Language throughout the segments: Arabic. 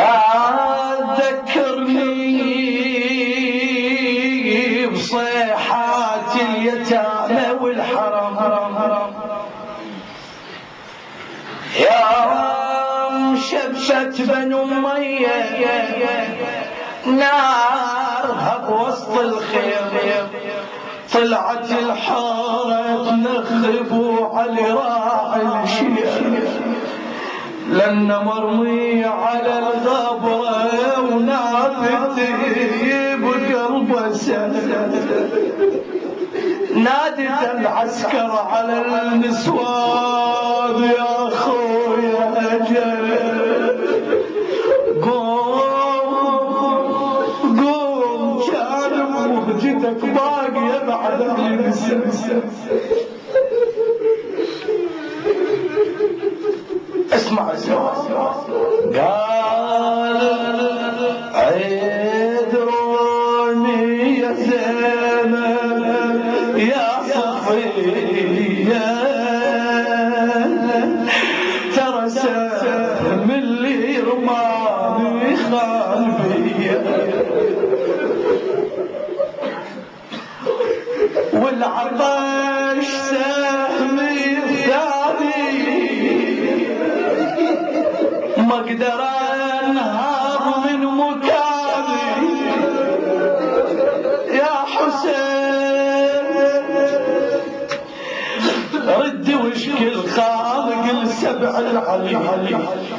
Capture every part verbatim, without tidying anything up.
لا تذكرني بصيحات اليتامى والحرم يا مشبشت بنو أمية نارها بوسط الخيم طلعت الحارة تنخبوا على راعي الشيخ لأن مرمي على الغبرة ونافت بقلبه سهل نادت العسكر على النسوان يا خويا أجل قوم قوم كان مهجتك باقية بعد أهل السلسل اسمع اسمع قال عذروني يا زينب يا صفية ترى سهم اللي رماني خالفية والعطش سهمي الثاني ما اقدر انهار من مكاني يا حسين رد واشكي الخالق السبع العلي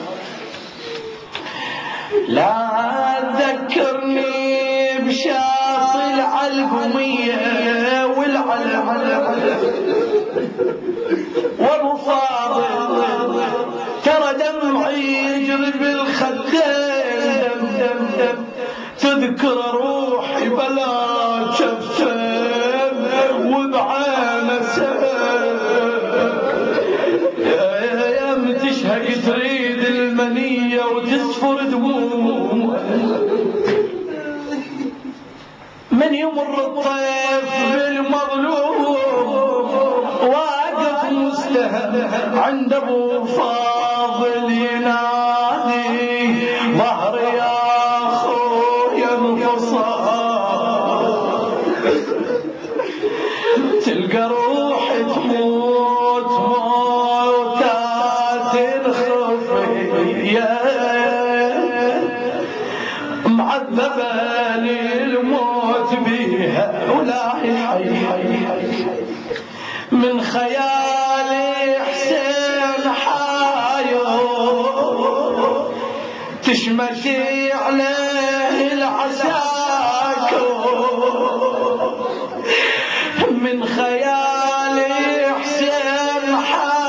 لا تذكرني بشاطئ العلقمية والعلم والفاضل ترى دمعي يجري بالخدين دم دم دم تذكر روحي بلا شفتين وبعين سبب يا متشهق تريد المنية وتسفر دموم من يمر الطيف بالمظلوم واقف مستهل عند ابو فاضل ينادي ظهر يا خويا انفصال تلقى روحي تموت موتات خفيه معذبه للموت بها ولا حي من خيالي حسين حاير تشمتي عليه العساكر من خيالي حسين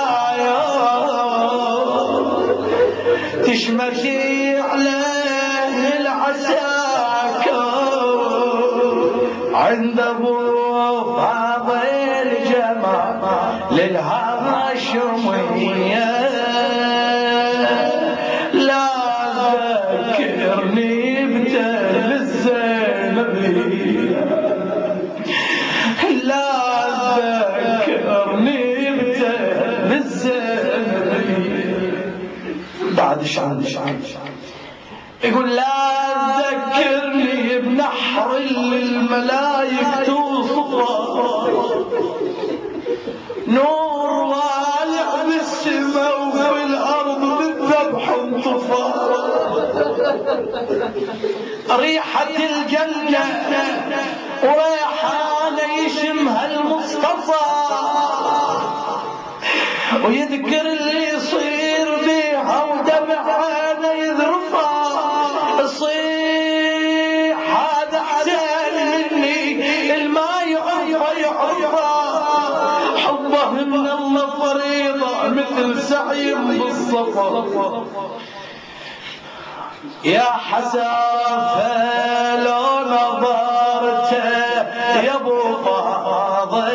حاير تشمتي عليه العساكر عند ابو فاضل جمال للهاشمية لا ذكرني بتل الزينبية لا ذكرني بتل الزينبية بعد شعر يقول لا ذكرني بنحر الملايك توصفه نور والع بالسماء وفي الارض بالذبح انطفى ريحة الجنة وريحانة يشمها المصطفى ويذكر اللي يصير بيها ودمعانه يذرفها صيح هذا حسين مني الماء يعرفه يعرفه حبه من الله فريضة مثل سعي بالصفا يا حسافة لو نظرت يا ابو فاضل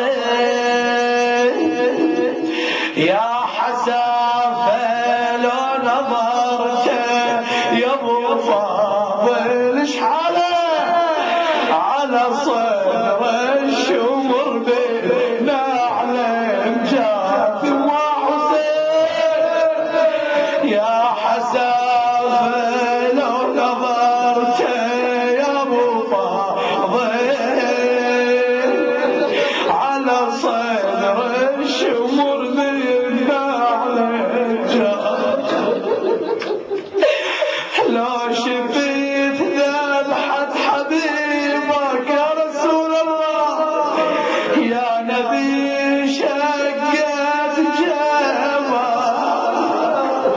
يا حسافة لو نظرت يا ابو فاضل اشحاله على صدر الشمر بينا علم جاف وحسين يا حسافة لو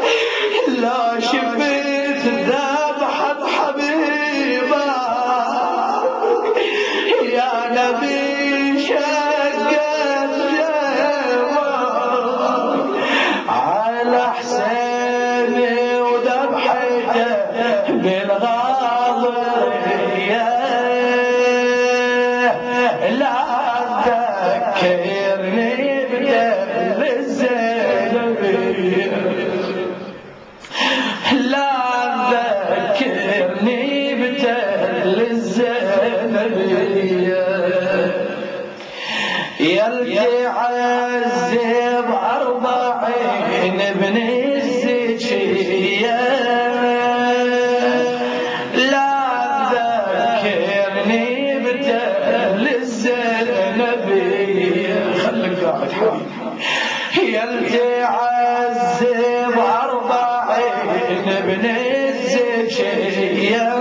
لا شفت ذبحة حبيبة يا نبي شقت جواب على حسيني وذبحته بالغاضرية لا تذكرني بدل الزينبية لا تذكرني بدل الزينبية يلي عذب أربعين ابن الزكية لا تذكرني بدل الزينبية خليك قاعد حبيبي يلي عذب أربعين ابن الزكية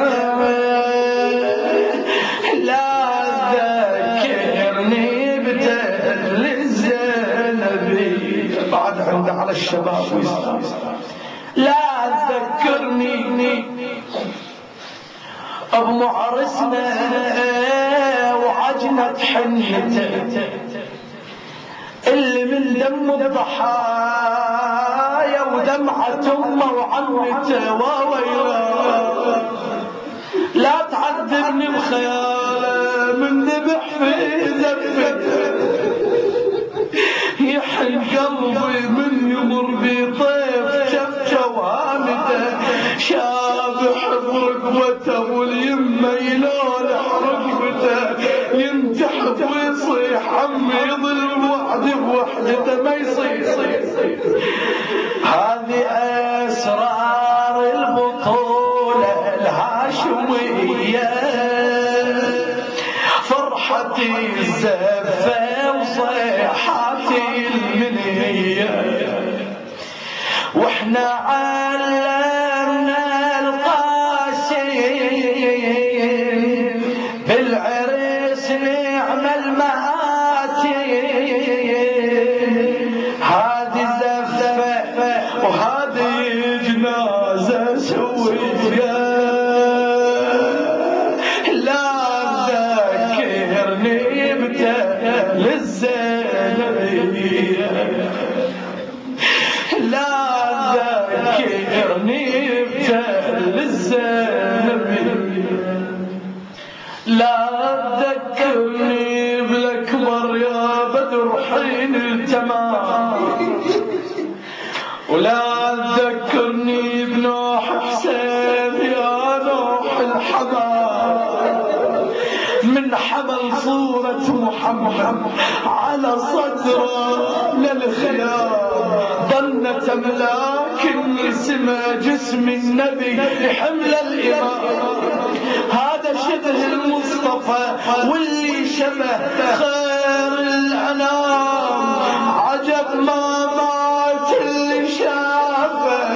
لا تذكرني بدل الزينبية بعد عنده على الشباب ويسلم لا تذكرني بمعرسنا وعجنة حنته اللي من دم الضحايا ودمعة امه وعمته وويله لا تعذبني بخياله من ذبح في زفته يحن قلبي من يمر بطيف شف جوامته شابح برقبته واليمه يلون رقبته ينتحب ويصيح عمي يضل وحدي بوحدته ما يصير هذه اسرار البطوله الهاشميه فرحتي الزفه وصيحاتي المنيه واحنا علمنا القاسين بالعرس نعمل مآتين هذه زفه وهذه جنازه سويه لا تذكرني بدل الزينبية لا تذكرني بدل الزينبية لا تذكرني بالاكبر يا بدر حين التمام ولا تذكرني بنوح حسين يا نوح الحمام من حمل صورة محمد على صدره للخيام ظنت أملاك سما جسم النبي حمل الإمام هذا شبه المصطفى واللي شبه خير الأنام عجب ما مات اللي شافه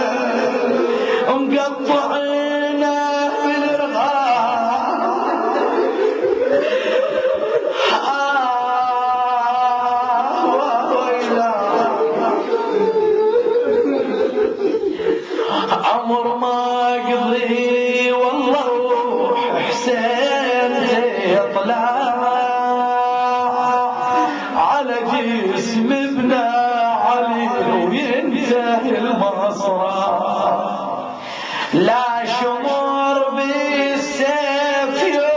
مقطعينه بالرغام عمر ما قضي والله روح حسين يطلع على جسم ابن علي وينتهي المصرع لا شمر بالسيف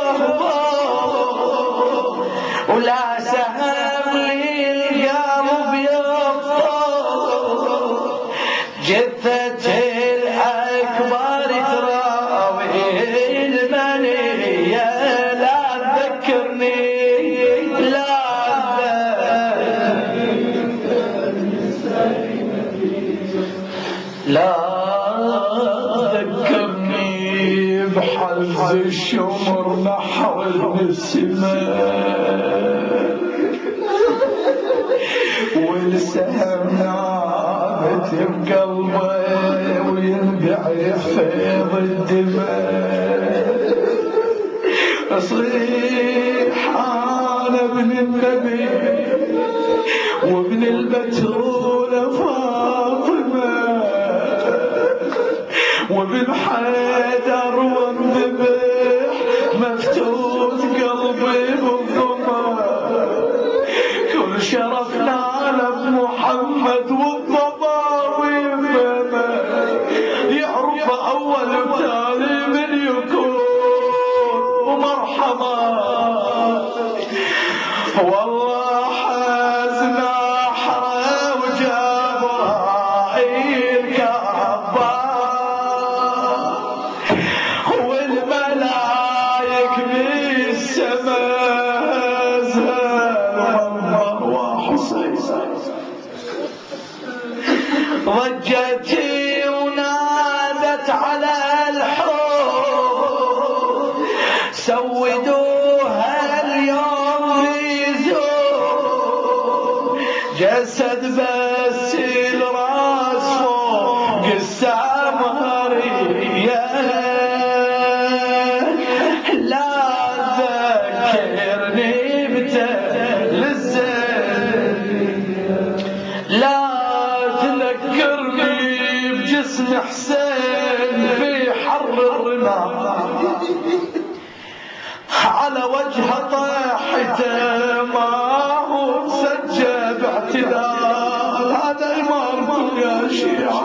يهبط ولا سهم للقلب يفطر جثة الأكبر تراوي المنية لا تذكرني لا لا تذكرني بحز الشمر نحو السماء والسهم نابت بقلبه وينبع فيض الدماء صيح انا ابن النبي وابن البتول فاطمه وابن حيدر وانذبح مفتوت قلبي بالظما كل شرفنا على محمد والضبابي فما يعرف اول وتالي من يكون ومرحبا والله حزنا حرا وجابها الكعبة والملايك بالسماء زهر وحسين ضجتي ونادت على الحور سودوها اليوم يزور جسد بس الراس فوق السمرية لا تذكرني بتل الزين لا تذكرني بجسم حسين في حر الرمال على وجه طيحته ما هو مسجى باعتدال هذا إمامكم يا شيعة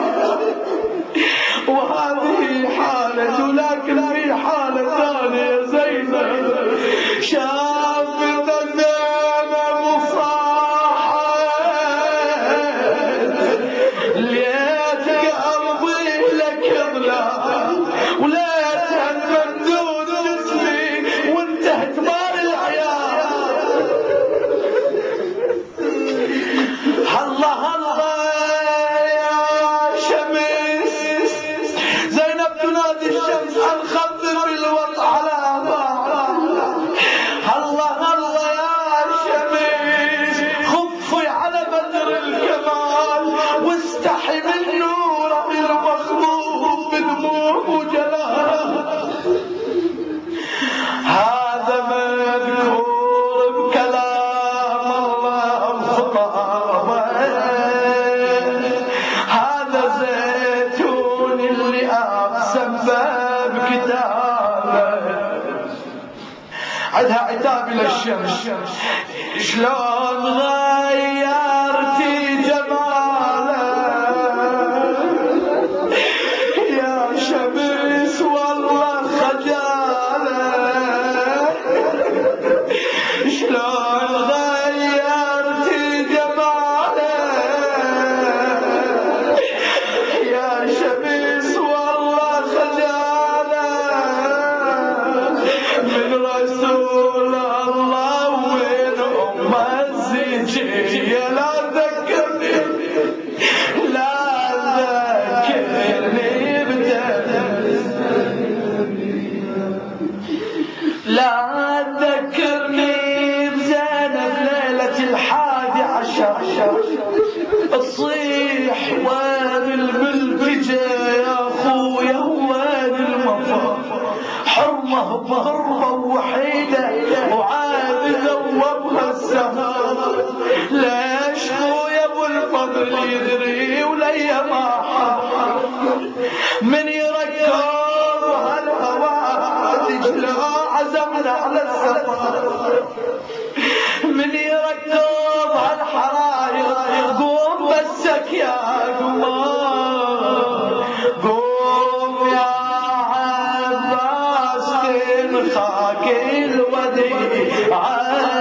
وهذه حالة لكن في حالة ثانية زينب شافت زينب وصاحت ليت قلبي لك ظلام وليت الممدود جسمي وانتهت مال العيال الله الله يا شمس زينب تنادي الشمس الخضر بالوضع على أباها الله الله يا شمس خفي على بدر الكمال واستحي من نوره المخضوب بدموع وجلاله هذا مذكور بكلام الله الخطابة هذا زيتون اللي أقسم بكتابه عدها عتاب للشمس شلون غيرتي جماله يا شمس والله خجاله شلون غيرتي جماله يا شمس والله خجاله من رسول الله وين أم الزكية لا تذكرني لا تذكرني لا تذكرني بزينب ليلة الحادي عشر تصيح وين البلفجة يا اخويا وين المفر حرمه بهربة وحيدة وعابدة وابها السهر ليش خويا ابو الفضل يدري وليا ما حر من يركض هالهوادج لا عزمنا على السفر من يركض هالحرايق قوم بسك يا قمار قوم يا عباس تنخاك الوديعة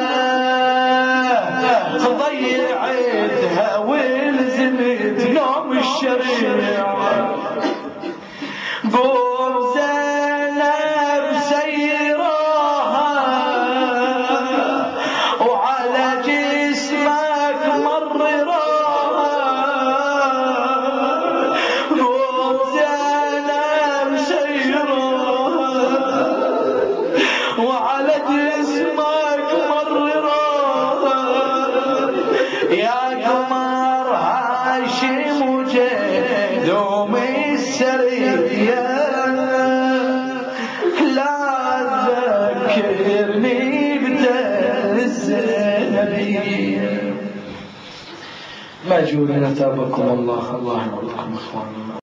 ضيعتها والزمت نوم الشريعة قوم زينب سيراها وعلى جسمك مرراها قوم زينب سيراها وعلى جسمك مرراها يا قمر هاشم وجدوم السرية لا تذكرني بدر الزينبية ماجورين تابكم الله الله يرضيكم اخواننا.